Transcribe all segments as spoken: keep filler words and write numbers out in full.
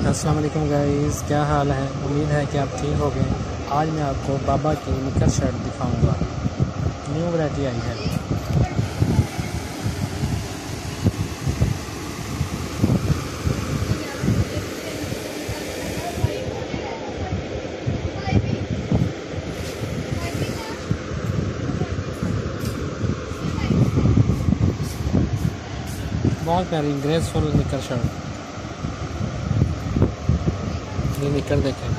अस्सलाम वालेकुम गाइस, क्या हाल है। उम्मीद है कि आप ठीक हो गए। आज मैं आपको बाबा की निकर शर्ट दिखाऊंगा। न्यू वैरायटी आई है। बहुत प्यारी ग्रेसफुल निकर शर्ट। ये निकर देखें,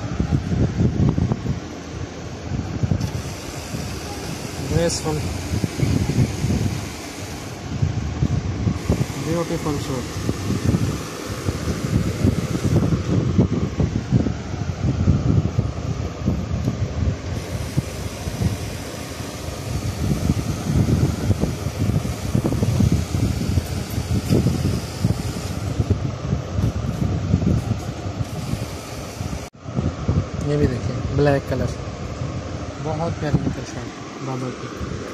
ग्रेसफुल ब्यूटीफुल शर्ट। ये भी देखिए, ब्लैक कलर, बहुत प्यारी निकर शर्ट बाबा की।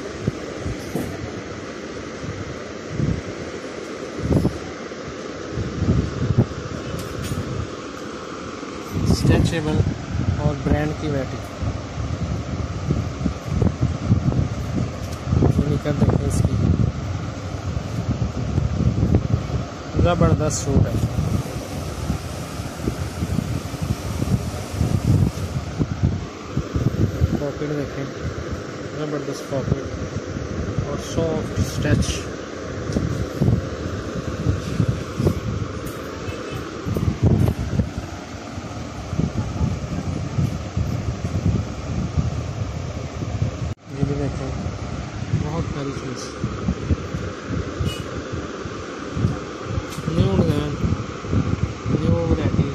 स्ट्रेचेबल और ब्रांड की वैरायटी। निकर देखिए, इसकी ज़बरदस्त सूट है। पॉकेट देखें, ज़बरदस्त पॉकेट और सॉफ्ट स्ट्रेच। ये भी देखें, बहुत प्यारी चीज़। New design, new variety.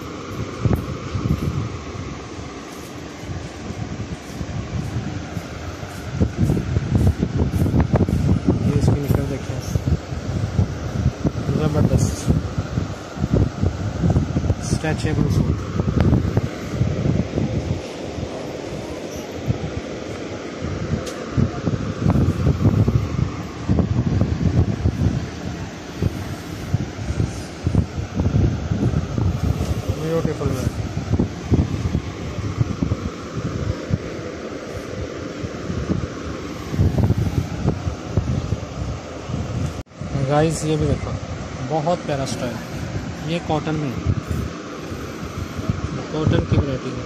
ज़बरदस्त स्ट्रेचेबल सूट। ब्यूटीफुल है। गाइस ये भी देखो, बहुत प्यारा स्टाइल। ये कॉटन में, कॉटन की वैरायटी है।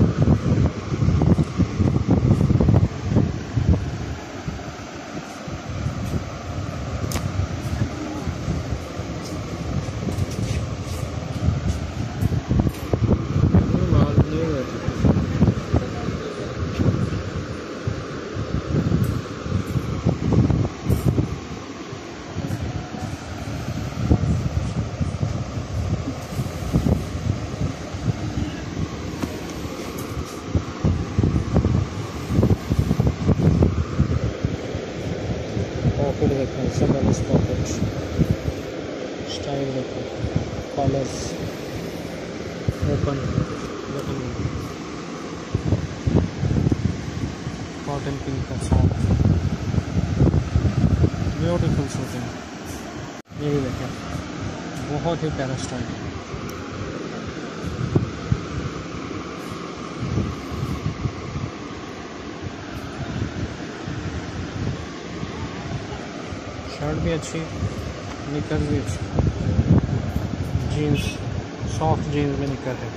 पॉकेट देखें, ज़बरदस्त पॉकेट स्टाइल देखें, कॉलर्स ओपन ओपन कॉटन की का सॉफ्ट ब्यूटीफुल सूटिंग। ये भी देखें, बहुत ही प्यारा स्टाइल। शर्ट भी अच्छी, निकर भी अच्छी। जीन्स, सॉफ्ट जीन्स में निकर है।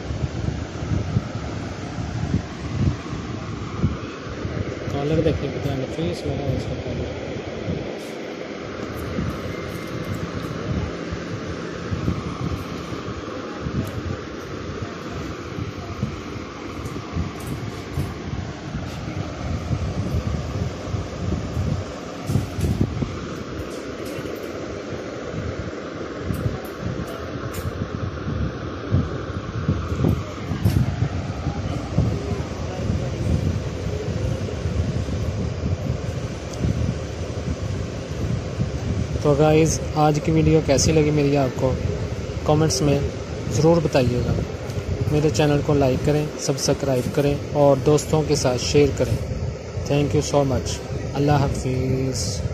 कॉलर देखिए कितना नफीस वाला है इसका कॉलर। तो गाइज़, आज की वीडियो कैसी लगी मेरी आपको कमेंट्स में ज़रूर बताइएगा। मेरे चैनल को लाइक करें, सब्सक्राइब करें और दोस्तों के साथ शेयर करें। Thank you so much. अल्लाह हाफिज़।